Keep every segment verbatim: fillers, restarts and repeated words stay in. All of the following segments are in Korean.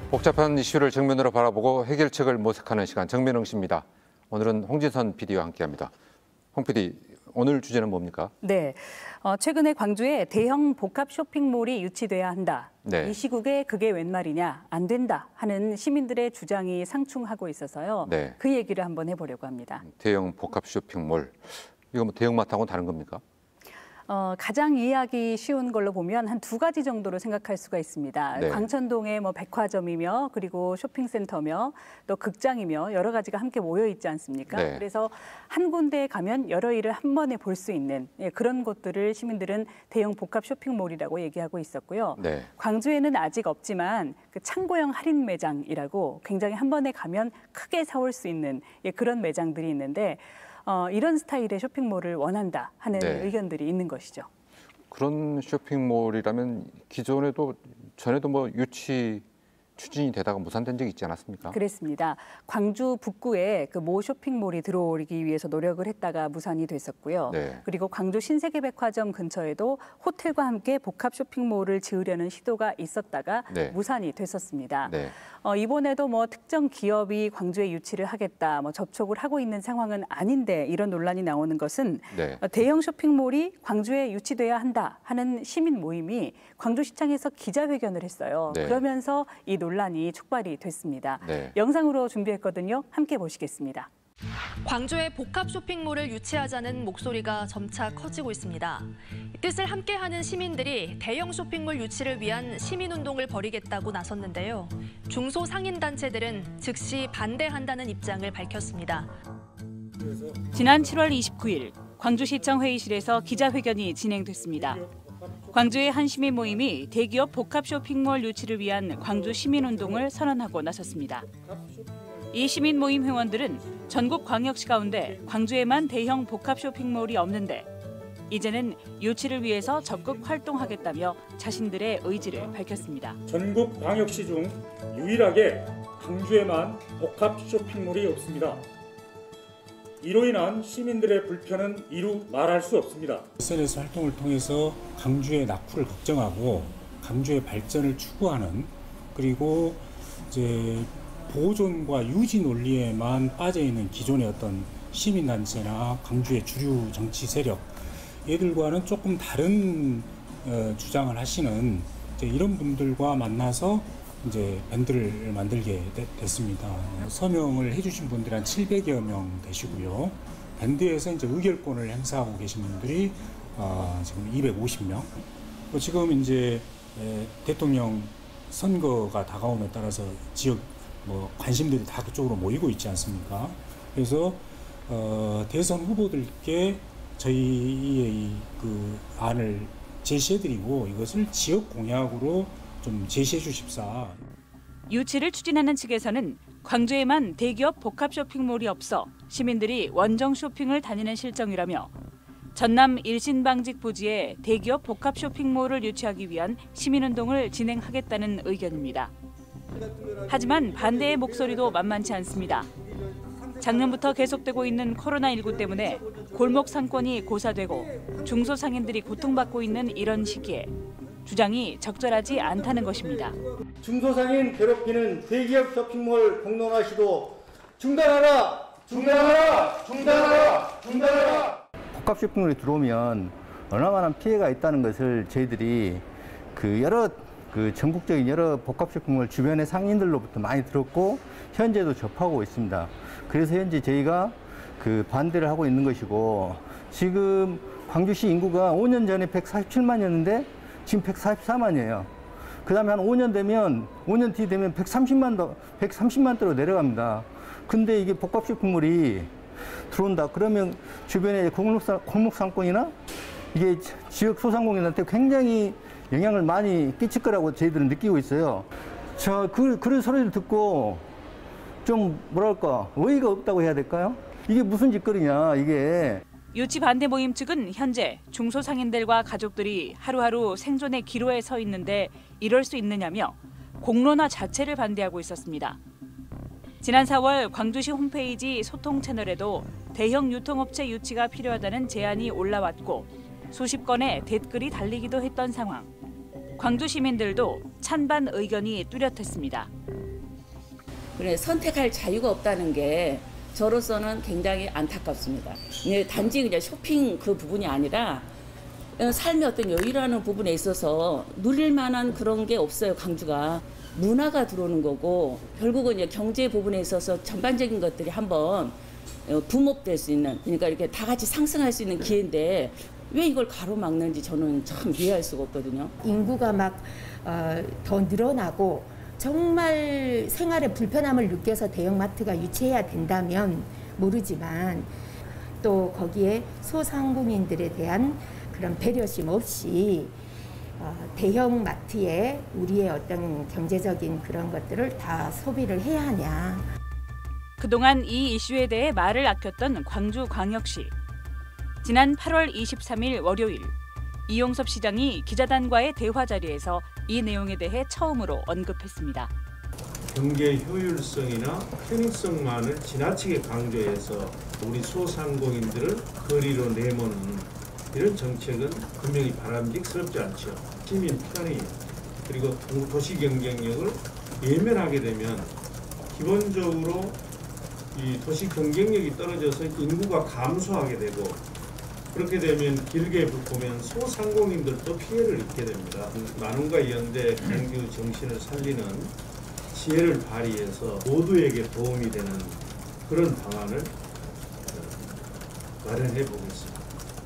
복잡한 이슈를 정면으로 바라보고 해결책을 모색하는 시간, 정면흥 씨입니다. 오늘은 홍진선 피디와 함께합니다. 홍 피디, 오늘 주제는 뭡니까? 네, 어, 최근에 광주에 대형 복합 쇼핑몰이 유치돼야 한다. 네. 이 시국에 그게 웬 말이냐, 안 된다 하는 시민들의 주장이 상충하고 있어서요. 네. 그 얘기를 한번 해보려고 합니다. 대형 복합 쇼핑몰, 이거 뭐 대형마트하고는 다른 겁니까? 어, 가장 이해하기 쉬운 걸로 보면 한 두 가지 정도로 생각할 수가 있습니다. 네. 광천동에 뭐 백화점이며 그리고 쇼핑센터며 또 극장이며 여러 가지가 함께 모여 있지 않습니까? 네. 그래서 한 군데에 가면 여러 일을 한 번에 볼 수 있는 예, 그런 곳들을 시민들은 대형 복합 쇼핑몰이라고 얘기하고 있었고요. 네. 광주에는 아직 없지만 그 창고형 할인 매장이라고 굉장히 한 번에 가면 크게 사올 수 있는 예, 그런 매장들이 있는데 어, 이런 스타일의 쇼핑몰을 원한다 하는 네. 의견들이 있는 것이죠. 그런 쇼핑몰이라면 기존에도 전에도 뭐 유치 추진이 되다가 무산된 적이 있지 않았습니까? 그랬습니다. 광주 북구에 그 모 쇼핑몰이 들어오기 위해서 노력을 했다가 무산이 됐었고요. 네. 그리고 광주 신세계백화점 근처에도 호텔과 함께 복합 쇼핑몰을 지으려는 시도가 있었다가 네. 무산이 됐었습니다. 네. 어, 이번에도 뭐 특정 기업이 광주에 유치를 하겠다, 뭐 접촉을 하고 있는 상황은 아닌데 이런 논란이 나오는 것은 네. 어, 대형 쇼핑몰이 광주에 유치돼야 한다 하는 시민 모임이 광주시청에서 기자회견을 했어요. 네. 그러면서 이 논란이 촉발이 됐습니다. 네. 영상으로 준비했거든요. 함께 보시겠습니다. 광주에 복합 쇼핑몰을 유치하자는 목소리가 점차 커지고 있습니다. 이 뜻을 함께하는 시민들이 대형 쇼핑몰 유치를 위한 시민운동을 벌이겠다고 나섰는데요. 중소상인단체들은 즉시 반대한다는 입장을 밝혔습니다. 지난 칠월 이십구일 광주시청 회의실에서 기자회견이 진행됐습니다. 광주의 한 시민 모임이 대기업 복합 쇼핑몰 유치를 위한 광주 시민운동을 선언하고 나섰습니다. 이 시민 모임 회원들은 전국 광역시 가운데 광주에만 대형 복합 쇼핑몰이 없는데 이제는 유치를 위해서 적극 활동하겠다며 자신들의 의지를 밝혔습니다. 전국 광역시 중 유일하게 광주에만 복합 쇼핑몰이 없습니다. 이로 인한 시민들의 불편은 이루 말할 수 없습니다. 에스엔에스 활동을 통해서 광주의 낙후를 걱정하고 광주의 발전을 추구하는, 그리고 이제 보존과 유지 논리에만 빠져 있는 기존의 어떤 시민단체나 광주의 주류 정치 세력, 얘들과는 조금 다른 어, 주장을 하시는 이제 이런 분들과 만나서 이제 밴드를 만들게 되, 됐습니다. 서명을 해주신 분들이 한 칠백여 명 되시고요. 밴드에서 이제 의결권을 행사하고 계신 분들이 어, 지금 이백오십 명. 지금 이제 에, 대통령 선거가 다가옴에 따라서 지역 뭐 관심들이 다 그쪽으로 모이고 있지 않습니까? 그래서 어, 대선 후보들께 저희의 그 안을 제시해드리고 이것을 지역 공약으로 좀 제시해 주십사. 유치를 추진하는 측에서는 광주에만 대기업 복합 쇼핑몰이 없어 시민들이 원정 쇼핑을 다니는 실정이라며 전남 일신방직 부지에 대기업 복합 쇼핑몰을 유치하기 위한 시민운동을 진행하겠다는 의견입니다. 하지만 반대의 목소리도 만만치 않습니다. 작년부터 계속되고 있는 코로나십구 때문에 골목 상권이 고사되고 중소상인들이 고통받고 있는 이런 시기에 주장이 적절하지 않다는 것입니다. 중소상인 괴롭히는 대기업 쇼핑몰 공론화 시도 중단하라! 중단하라! 중단하라! 중단하라! 복합 쇼핑몰이 들어오면 얼마나 피해가 있다는 것을 저희들이 그 여러 그 전국적인 여러 복합 쇼핑몰 주변의 상인들로부터 많이 들었고 현재도 접하고 있습니다. 그래서 현재 저희가 그 반대를 하고 있는 것이고, 지금 광주시 인구가 오 년 전에 백사십칠만이었는데 지금 백사십사만이에요. 그 다음에 한 오 년 되면, 오 년 뒤 되면 백삼십만 더, 백삼십만대로 내려갑니다. 근데 이게 복합 쇼핑몰이 들어온다. 그러면 주변의 골목 상권이나 이게 지역 소상공인한테 굉장히 영향을 많이 끼칠 거라고 저희들은 느끼고 있어요. 저, 그, 그런 소리를 듣고 좀 뭐랄까, 어이가 없다고 해야 될까요? 이게 무슨 짓거리냐, 이게. 유치 반대 모임 측은 현재 중소상인들과 가족들이 하루하루 생존의 기로에 서 있는데 이럴 수 있느냐며 공론화 자체를 반대하고 있었습니다. 지난 사월 광주시 홈페이지 소통 채널에도 대형 유통업체 유치가 필요하다는 제안이 올라왔고 수십 건의 댓글이 달리기도 했던 상황. 광주 시민들도 찬반 의견이 뚜렷했습니다. 그래 선택할 자유가 없다는 게 저로서는 굉장히 안타깝습니다. 네, 단지 그냥 쇼핑 그 부분이 아니라 삶의 어떤 여유라는 부분에 있어서 누릴 만한 그런 게 없어요. 광주가 문화가 들어오는 거고 결국은 이제 경제 부분에 있어서 전반적인 것들이 한번 붐업될 수 있는, 그러니까 이렇게 다 같이 상승할 수 있는 기회인데 왜 이걸 가로막는지 저는 참 이해할 수가 없거든요. 인구가 막 더 어, 늘어나고 정말 생활에 불편함을 느껴서 대형마트가 유치해야 된다면 모르지만 또 거기에 소상공인들에 대한 그런 배려심 없이 어, 대형마트에 우리의 어떤 경제적인 그런 것들을 다 소비를 해야 하냐. 그동안 이 이슈에 대해 말을 아꼈던 광주광역시. 지난 팔월 이십삼일 월요일 이용섭 시장이 기자단과의 대화 자리에서 이 내용에 대해 처음으로 언급했습니다. 경제 효율성이나 편의성만을 지나치게 강조해서 우리 소상공인들을 거리로 내모는 이런 정책은 분명히 바람직스럽지 않죠. 시민 편의 그리고 도시 경쟁력을 예면하게 되면 기본적으로 이 도시 경쟁력이 떨어져서 인구가 감소하게 되고 그렇게 되면 길게 보면 소상공인들도 피해를 입게 됩니다. 나눔과 연대 경주 정신을 살리는 지혜를 발휘해서 모두에게 도움이 되는 그런 방안을 마련해 보겠습니다.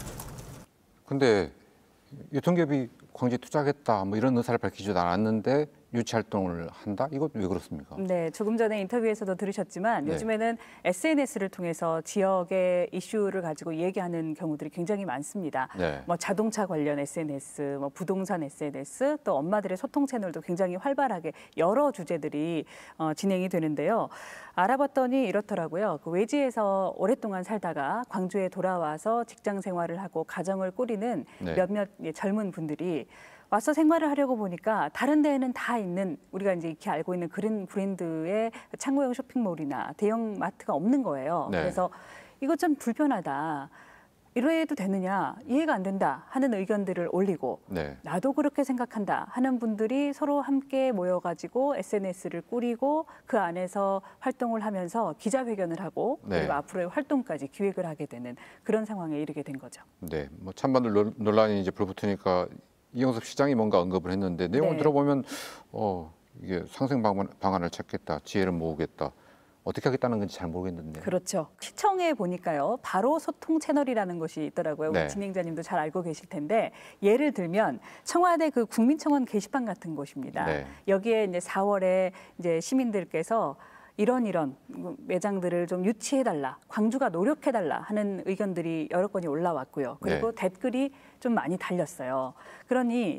근데 유통기업이 광주에 투자하겠다 뭐 이런 의사를 밝히지도 않았는데 유치 활동을 한다? 이것 왜 그렇습니까? 네, 조금 전에 인터뷰에서도 들으셨지만 네. 요즘에는 에스엔에스를 통해서 지역의 이슈를 가지고 얘기하는 경우들이 굉장히 많습니다. 네. 뭐 자동차 관련 에스엔에스, 뭐 부동산 에스엔에스, 또 엄마들의 소통 채널도 굉장히 활발하게 여러 주제들이 어, 진행이 되는데요. 알아봤더니 이렇더라고요. 그 외지에서 오랫동안 살다가 광주에 돌아와서 직장 생활을 하고 가정을 꾸리는 네. 몇몇 젊은 분들이 와서 생활을 하려고 보니까 다른 데에는 다 있는 우리가 이제 이렇게 알고 있는 그런 브랜드의 창고형 쇼핑몰이나 대형 마트가 없는 거예요. 네. 그래서 이거 좀 불편하다. 이래도 되느냐, 이해가 안 된다 하는 의견들을 올리고 네. 나도 그렇게 생각한다 하는 분들이 서로 함께 모여가지고 에스엔에스를 꾸리고 그 안에서 활동을 하면서 기자회견을 하고 네. 그리고 앞으로의 활동까지 기획을 하게 되는 그런 상황에 이르게 된 거죠. 네, 뭐 찬반 논란이 이제 불붙으니까 이용섭 시장이 뭔가 언급을 했는데 내용을 네. 들어보면 어, 이게 상생 방안, 방안을 찾겠다, 지혜를 모으겠다. 어떻게 하겠다는 건지 잘 모르겠는데. 그렇죠. 시청에 보니까요. 바로 소통 채널이라는 것이 있더라고요. 우리 네. 진행자님도 잘 알고 계실 텐데 예를 들면 청와대 그 국민청원 게시판 같은 곳입니다. 네. 여기에 이제 사월에 이제 시민들께서 이런 이런 매장들을 좀 유치해달라, 광주가 노력해달라 하는 의견들이 여러 건이 올라왔고요. 그리고 네. 댓글이 좀 많이 달렸어요. 그러니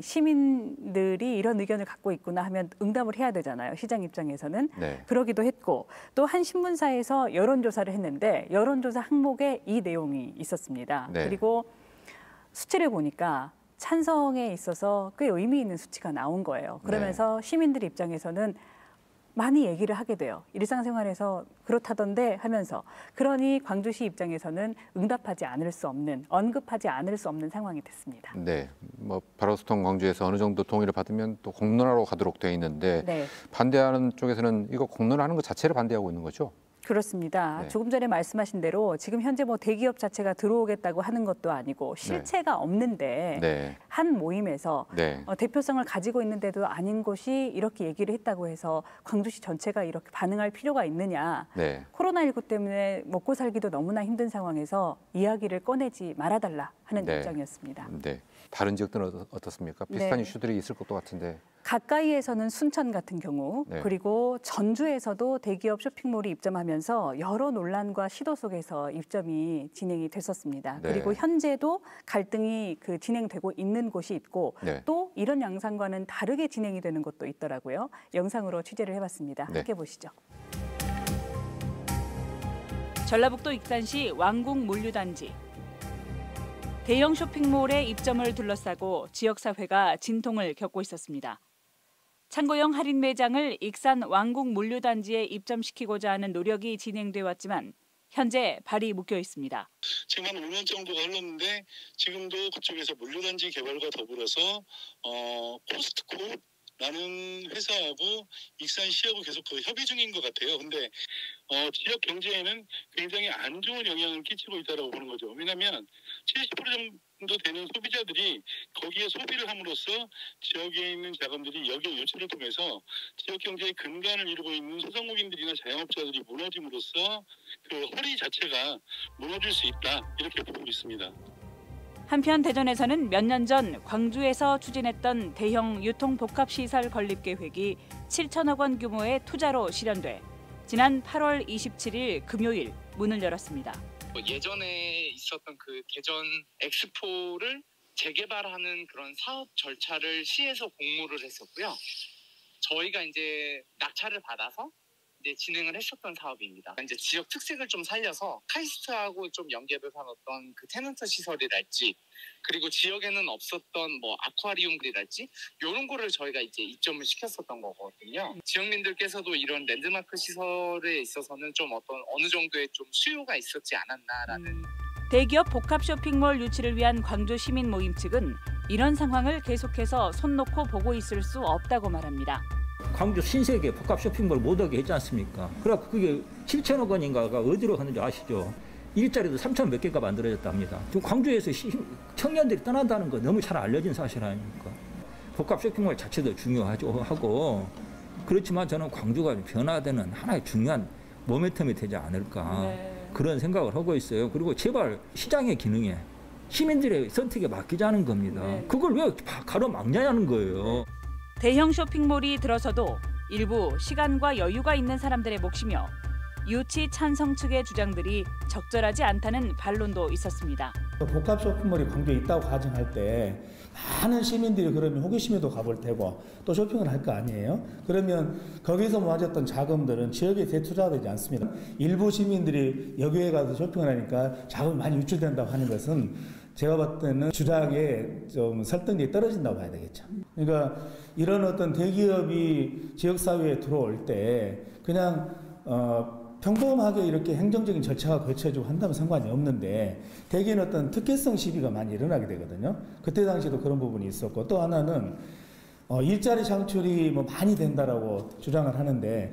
시민들이 이런 의견을 갖고 있구나 하면 응답을 해야 되잖아요. 시장 입장에서는. 네. 그러기도 했고 또 한 신문사에서 여론조사를 했는데 여론조사 항목에 이 내용이 있었습니다. 네. 그리고 수치를 보니까 찬성에 있어서 꽤 의미 있는 수치가 나온 거예요. 그러면서 네. 시민들 입장에서는 많이 얘기를 하게 돼요. 일상생활에서 그렇다던데 하면서. 그러니 광주시 입장에서는 응답하지 않을 수 없는, 언급하지 않을 수 없는 상황이 됐습니다. 네, 뭐 바로소통 광주에서 어느 정도 동의를 받으면 또 공론화로 가도록 되어 있는데 네. 반대하는 쪽에서는 이거 공론화하는 것 자체를 반대하고 있는 거죠? 그렇습니다. 네. 조금 전에 말씀하신 대로 지금 현재 뭐 대기업 자체가 들어오겠다고 하는 것도 아니고 실체가 네. 없는데 네. 한 모임에서 네. 어, 대표성을 가지고 있는데도 아닌 곳이 이렇게 얘기를 했다고 해서 광주시 전체가 이렇게 반응할 필요가 있느냐. 네. 코로나십구 때문에 먹고 살기도 너무나 힘든 상황에서 이야기를 꺼내지 말아달라 하는 네. 입장이었습니다. 네. 다른 지역들은 어떻- 어떻습니까? 비슷한 네. 이슈들이 있을 것도 같은데. 가까이에서는 순천 같은 경우 네. 그리고 전주에서도 대기업 쇼핑몰이 입점하면서 여러 논란과 시도 속에서 입점이 진행이 됐었습니다. 네. 그리고 현재도 갈등이 그 진행되고 있는 곳이 있고 네. 또 이런 양상과는 다르게 진행이 되는 곳도 있더라고요. 영상으로 취재를 해봤습니다. 네. 함께 보시죠. 전라북도 익산시 왕궁 물류단지. 대형 쇼핑몰의 입점을 둘러싸고 지역사회가 진통을 겪고 있었습니다. 창고형 할인 매장을 익산 왕궁 물류단지에 입점시키고자 하는 노력이 진행돼 왔지만 현재 발이 묶여 있습니다. 지금 한 오 년 정도가 흘렀는데 지금도 그쪽에서 물류단지 개발과 더불어서 어, 코스트코나 많은 회사하고 익산시하고 계속 그 협의 중인 것 같아요. 근데 어, 지역 경제에는 굉장히 안 좋은 영향을 끼치고 있다고 보는 거죠. 왜냐하면 칠십 퍼센트 정도 되는 소비자들이 거기에 소비를 함으로써 지역에 있는 자금들이 여기에 유치를 통해서 지역 경제의 근간을 이루고 있는 소상공인들이나 자영업자들이 무너짐으로써 그 허리 자체가 무너질 수 있다, 이렇게 보고 있습니다. 한편 대전에서는 몇 년 전 광주에서 추진했던 대형 유통복합시설 건립 계획이 칠천억 원 규모의 투자로 실현돼 지난 팔월 이십칠일 금요일 문을 열었습니다. 예전에 있었던 그 대전 엑스포를 재개발하는 그런 사업 절차를 시에서 공모를 했었고요. 저희가 이제 낙찰을 받아서 이제 진행을 했었던 사업입니다. 이제 지역 특색을 좀 살려서 카이스트하고 좀 연계를 한 어떤 그 테넌트 시설이랄지, 그리고 지역에는 없었던 뭐 아쿠아리움들이랄지 이런 거를 저희가 이제 입점을 시켰었던 거거든요. 지역민들께서도 이런 랜드마크 시설에 있어서는 좀 어떤 어느 정도의 좀 수요가 있었지 않았나라는. 대기업 복합 쇼핑몰 유치를 위한 광주 시민 모임 측은 이런 상황을 계속해서 손 놓고 보고 있을 수 없다고 말합니다. 광주 신세계 복합 쇼핑몰 못 오게 했지 않습니까? 그래서 그게 칠천억 원인가가 어디로 가는지 아시죠? 일자리도 삼천 몇 개가 만들어졌답니다. 지금 광주에서 시, 청년들이 떠난다는 거 너무 잘 알려진 사실 아닙니까? 복합 쇼핑몰 자체도 중요하죠 하고, 그렇지만 저는 광주가 변화되는 하나의 중요한 모멘텀이 되지 않을까, 네. 그런 생각을 하고 있어요. 그리고 제발 시장의 기능에 시민들의 선택에 맡기자는 겁니다. 네. 그걸 왜 가로막냐는 거예요. 대형 쇼핑몰이 들어서도 일부 시간과 여유가 있는 사람들의 몫이며 유치 찬성 측의 주장들이 적절하지 않다는 반론도 있었습니다. 복합 쇼핑몰이 광주에 있다고 가정할 때 많은 시민들이 그러면 호기심에도 가볼 테고 또 쇼핑을 할 거 아니에요? 그러면 거기서 모아졌던 자금들은 지역에 재투자되지 않습니다. 일부 시민들이 여기에 가서 쇼핑을 하니까 자금이 많이 유출된다고 하는 것은 제가 봤을 때는 주장에 좀 설득력이 떨어진다고 봐야 되겠죠. 그러니까 이런 어떤 대기업이 지역사회에 들어올 때 그냥 어, 평범하게 이렇게 행정적인 절차가 거쳐지고 한다면 상관이 없는데 대개는 어떤 특혜성 시비가 많이 일어나게 되거든요. 그때 당시에도 그런 부분이 있었고, 또 하나는 어, 일자리 창출이 뭐 많이 된다라고 주장을 하는데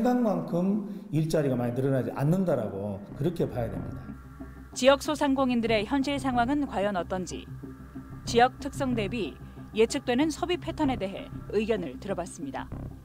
생각만큼 일자리가 많이 늘어나지 않는다라고 그렇게 봐야 됩니다. 지역 소상공인들의 현실 상황은 과연 어떤지, 지역 특성 대비 예측되는 소비 패턴에 대해 의견을 들어봤습니다.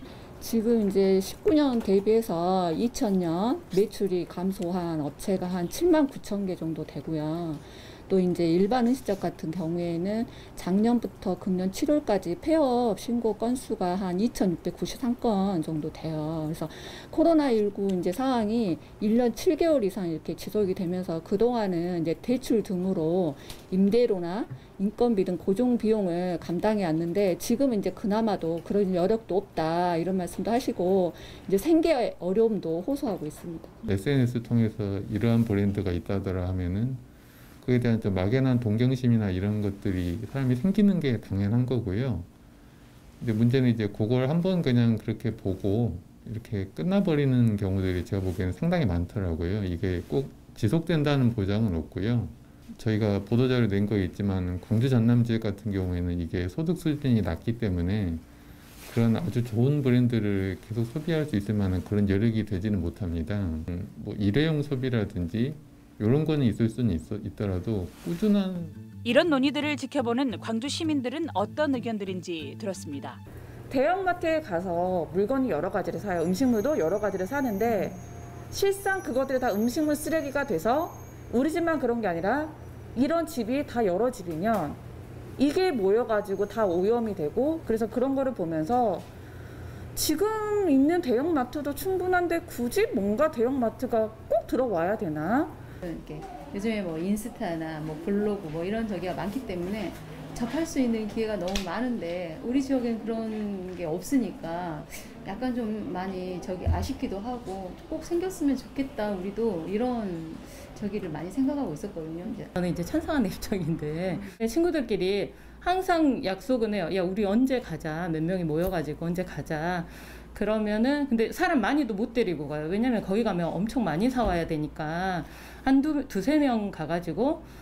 지금 이제 십구 년 대비해서 이천 년 매출이 감소한 업체가 한 칠만 구천 개 정도 되고요. 또 이제 일반 음식점 같은 경우에는 작년부터 금년 칠월까지 폐업 신고 건수가 한 이천육백구십삼 건 정도 돼요. 그래서 코로나십구 이제 상황이 일 년 칠 개월 이상 이렇게 지속이 되면서 그동안은 이제 대출 등으로 임대료나 인건비 등 고정 비용을 감당해 왔는데 지금은 이제 그나마도 그런 여력도 없다, 이런 말씀도 하시고 이제 생계 어려움도 호소하고 있습니다. 에스엔에스 통해서 이러한 브랜드가 있다더라 하면은 그에 대한 좀 막연한 동경심이나 이런 것들이 사람이 생기는 게 당연한 거고요. 근데 문제는 이제 그걸 한번 그냥 그렇게 보고 이렇게 끝나버리는 경우들이 제가 보기에는 상당히 많더라고요. 이게 꼭 지속된다는 보장은 없고요. 저희가 보도자료 낸 거 있지만 광주 전남 지역 같은 경우에는 이게 소득 수준이 낮기 때문에 그런 아주 좋은 브랜드를 계속 소비할 수 있을 만한 그런 여력이 되지는 못합니다. 뭐 일회용 소비라든지 이런 거는 있을 수는 있어, 있더라도 꾸준한 이런 논의들을 지켜보는 광주 시민들은 어떤 의견들인지 들었습니다. 대형마트에 가서 물건이 여러 가지를 사요. 음식물도 여러 가지를 사는데 실상 그것들이 다 음식물 쓰레기가 돼서 우리 집만 그런 게 아니라 이런 집이 다 여러 집이면 이게 모여가지고 다 오염이 되고, 그래서 그런 거를 보면서 지금 있는 대형마트도 충분한데 굳이 뭔가 대형마트가 꼭 들어와야 되나? 이렇게 요즘에 뭐 인스타나 뭐 블로그 뭐 이런 저기가 많기 때문에 접할 수 있는 기회가 너무 많은데 우리 지역엔 그런 게 없으니까 약간 좀 많이 저기 아쉽기도 하고 꼭 생겼으면 좋겠다, 우리도 이런 저기를 많이 생각하고 있었거든요. 이제. 저는 이제 찬성하는 입장인데 친구들끼리 항상 약속은 해요. 야, 우리 언제 가자, 몇 명이 모여가지고 언제 가자. 그러면은 근데 사람 많이도 못 데리고 가요. 왜냐면 거기 가면 엄청 많이 사와야 되니까 한두 두세 명 가가지고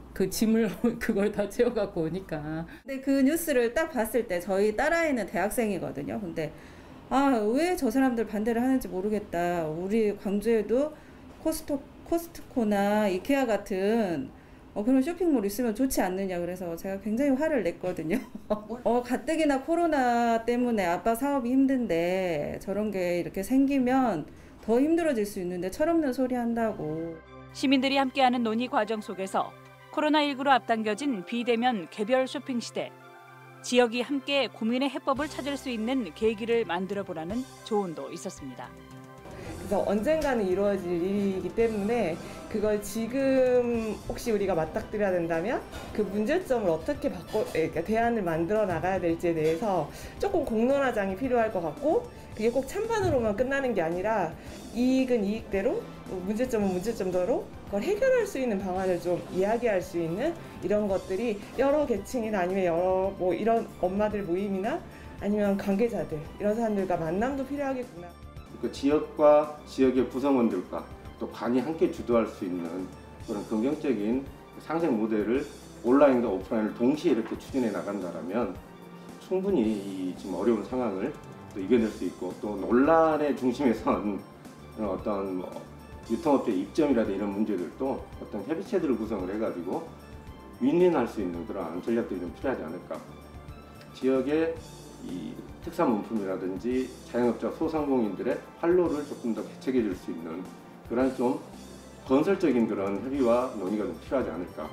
그 짐을 그걸 다 채워갖고 오니까. 근데 그 뉴스를 딱 봤을 때 저희 딸아이는 대학생이거든요. 근데 아, 왜 저 사람들 반대를 하는지 모르겠다. 우리 광주에도 코스토, 코스트코나 이케아 같은 어, 그런 쇼핑몰 있으면 좋지 않느냐. 그래서 제가 굉장히 화를 냈거든요. 어, 가뜩이나 코로나 때문에 아빠 사업이 힘든데 저런 게 이렇게 생기면 더 힘들어질 수 있는데 철없는 소리 한다고. 시민들이 함께하는 논의 과정 속에서 코로나십구로 앞당겨진 비대면 개별 쇼핑 시대. 지역이 함께 고민의 해법을 찾을 수 있는 계기를 만들어보라는 조언도 있었습니다. 그래서 언젠가는 이루어질 일이기 때문에 그걸 지금 혹시 우리가 맞닥뜨려야 된다면 그 문제점을 어떻게 바꿔, 그러니까 대안을 만들어 나가야 될지에 대해서 조금 공론화장이 필요할 것 같고, 그게 꼭 찬반으로만 끝나는 게 아니라 이익은 이익대로, 문제점은 문제점대로 그걸 해결할 수 있는 방안을 좀 이야기할 수 있는 이런 것들이 여러 계층이나 아니면 여러 뭐 이런 엄마들 모임이나 아니면 관계자들 이런 사람들과 만남도 필요하겠구나. 그 지역과 지역의 구성원들과 또 관이 함께 주도할 수 있는 그런 긍정적인 상생 모델을 온라인과 오프라인을 동시에 이렇게 추진해 나간다면 충분히 이 지금 어려운 상황을 또 이겨낼 수 있고, 또 논란의 중심에 선 어떤 뭐 유통업체 입점이라든지 이런 문제들도 어떤 협의체들을 구성을 해가지고 윈윈할 수 있는 그런 전략들이 좀 필요하지 않을까. 지역의 이 특산 문품이라든지 자영업자 소상공인들의 활로를 조금 더 개척해 줄 수 있는 그런 좀 건설적인 그런 협의와 논의가 좀 필요하지 않을까.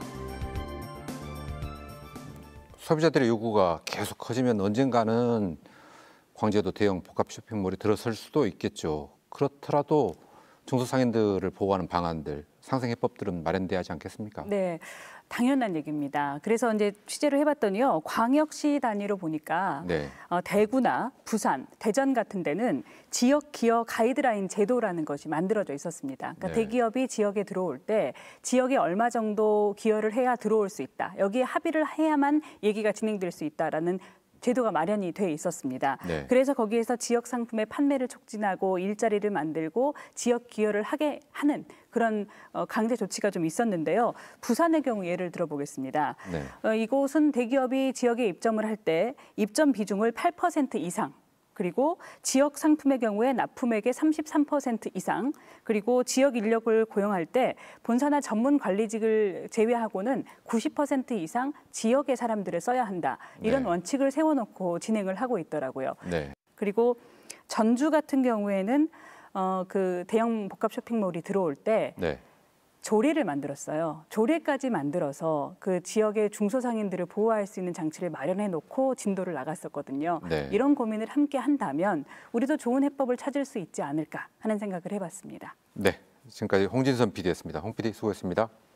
소비자들의 요구가 계속 커지면 언젠가는 광주에도 대형 복합 쇼핑몰이 들어설 수도 있겠죠. 그렇더라도 중소상인들을 보호하는 방안들, 상생 해법들은 마련돼야 하지 않겠습니까? 네, 당연한 얘기입니다. 그래서 이제 취재를 해봤더니요, 광역시 단위로 보니까 네. 어, 대구나 부산, 대전 같은 데는 지역 기여 가이드라인 제도라는 것이 만들어져 있었습니다. 그러니까 네. 대기업이 지역에 들어올 때 지역에 얼마 정도 기여를 해야 들어올 수 있다. 여기에 합의를 해야만 얘기가 진행될 수 있다라는 제도가 마련이 돼 있었습니다. 네. 그래서 거기에서 지역 상품의 판매를 촉진하고 일자리를 만들고 지역 기여를 하게 하는 그런 강제 조치가 좀 있었는데요. 부산의 경우 예를 들어보겠습니다. 네. 어, 이곳은 대기업이 지역에 입점을 할 때 입점 비중을 팔 퍼센트 이상, 그리고 지역 상품의 경우에 납품액의 삼십삼 퍼센트 이상, 그리고 지역 인력을 고용할 때 본사나 전문 관리직을 제외하고는 구십 퍼센트 이상 지역의 사람들을 써야 한다. 이런 네. 원칙을 세워놓고 진행을 하고 있더라고요. 네. 그리고 전주 같은 경우에는 어, 그 대형 복합 쇼핑몰이 들어올 때 네. 조례를 만들었어요. 조례까지 만들어서 그 지역의 중소상인들을 보호할 수 있는 장치를 마련해 놓고 진도를 나갔었거든요. 네. 이런 고민을 함께 한다면 우리도 좋은 해법을 찾을 수 있지 않을까 하는 생각을 해봤습니다. 네, 지금까지 홍진선 피디였습니다. 홍 피디 수고했습니다.